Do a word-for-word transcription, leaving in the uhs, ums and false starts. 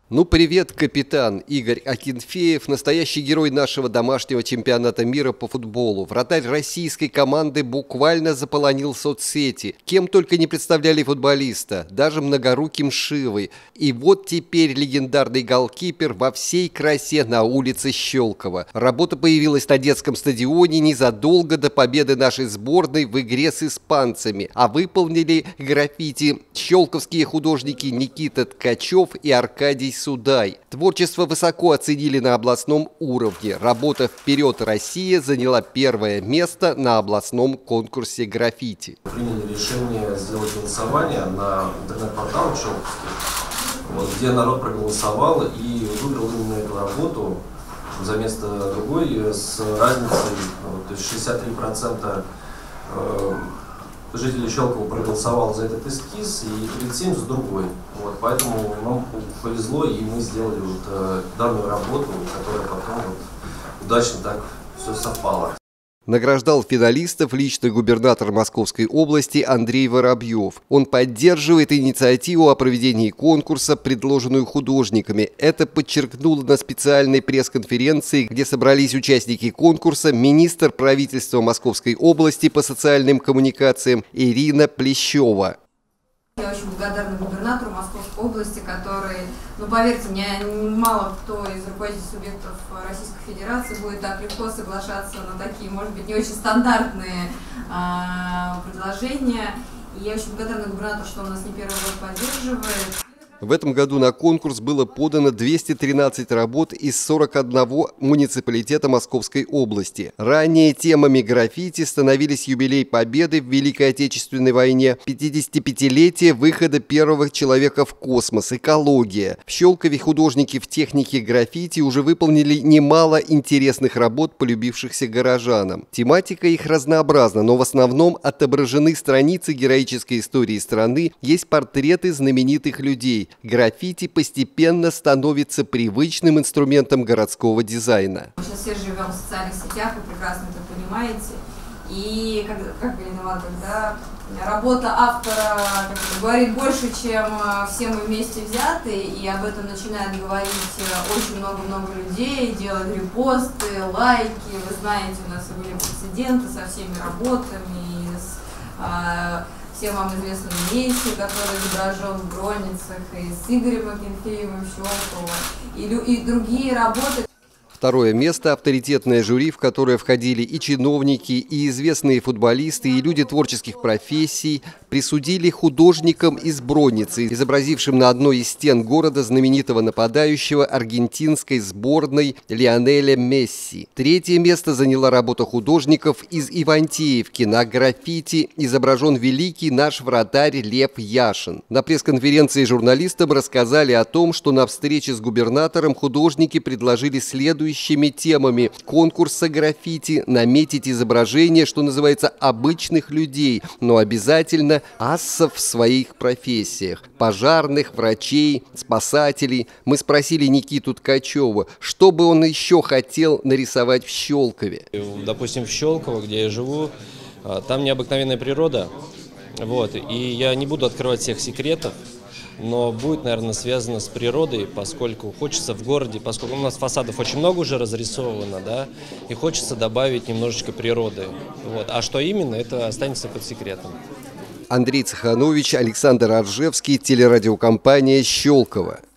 Ну, привет, капитан Игорь Акинфеев, настоящий герой нашего домашнего чемпионата мира по футболу. Вратарь российской команды буквально заполонил соцсети. Кем только не представляли футболиста, даже многоруким Шивой. И вот теперь легендарный голкипер во всей красе на улице Щелково. Работа появилась на детском стадионе незадолго до победы нашей сборной в игре с испанцами. А выполнили граффити щелковские художники Никита Ткачев и Аркадий Судай. Творчество высоко оценили на областном уровне. Работа «Вперед, Россия» заняла первое место на областном конкурсе граффити. Приняли решение сделать голосование на интернет-порталах щелковских, вот, где народ проголосовал и выбрал именно эту работу за место другой с разницей, вот, то есть шестьдесят три процента жителей Щелково проголосовало за этот эскиз и тридцать семь процентов за другой. Вот, поэтому нам повезло, и мы сделали вот, э, данную работу, которая потом вот, удачно так все совпало. Награждал финалистов лично губернатор Московской области Андрей Воробьев. Он поддерживает инициативу о проведении конкурса, предложенную художниками. Это подчеркнула на специальной пресс-конференции, где собрались участники конкурса, министр правительства Московской области по социальным коммуникациям Ирина Плещева. Я очень благодарна губернатору Московской области, который, ну поверьте мне, мало кто из руководителей субъектов Российской Федерации будет так легко соглашаться на такие, может быть, не очень стандартные э, предложения. И я очень благодарна губернатору, что он нас не первый год поддерживает. В этом году на конкурс было подано двести тринадцать работ из сорока одного муниципалитета Московской области. Ранее темами граффити становились юбилей Победы в Великой Отечественной войне, пятидесятипятилетие выхода первого человека в космос, экология. В Щелкове художники в технике граффити уже выполнили немало интересных работ, полюбившихся горожанам. Тематика их разнообразна, но в основном отображены страницы героической истории страны, есть портреты знаменитых людей. Граффити постепенно становится привычным инструментом городского дизайна. Мы сейчас все живем в социальных сетях, вы прекрасно это понимаете. И как, как виноват, когда работа автора как бы, говорит больше, чем все мы вместе взяты, и об этом начинает говорить очень много-много людей, делать репосты, лайки. Вы знаете, у нас были прецеденты со всеми работами, с, а, всем вам известный Месси, который изображен в Гроницах, и с Игорем Акинфеевым Щелково, и, и другие работы. Второе место – авторитетное жюри, в которое входили и чиновники, и известные футболисты, и люди творческих профессий, присудили художникам из Бронницы, изобразившим на одной из стен города знаменитого нападающего аргентинской сборной Лионеля Месси. Третье место заняла работа художников из Ивантеевки. На граффити изображен великий наш вратарь Лев Яшин. На пресс-конференции журналистам рассказали о том, что на встрече с губернатором художники предложили следующие темами конкурса граффити наметить изображение, что называется, обычных людей, но обязательно ассов в своих профессиях. Пожарных, врачей, спасателей. Мы спросили Никиту Ткачева, что бы он еще хотел нарисовать в Щелкове. Допустим, в Щелково, где я живу, там необыкновенная природа. Вот, и я не буду открывать всех секретов, но будет, наверное, связано с природой, поскольку хочется в городе, поскольку у нас фасадов очень много уже разрисовано, да, и хочется добавить немножечко природы. Вот. А что именно, это останется под секретом. Андрей Цеханович, Александр Аржевский, телерадиокомпания «Щелково».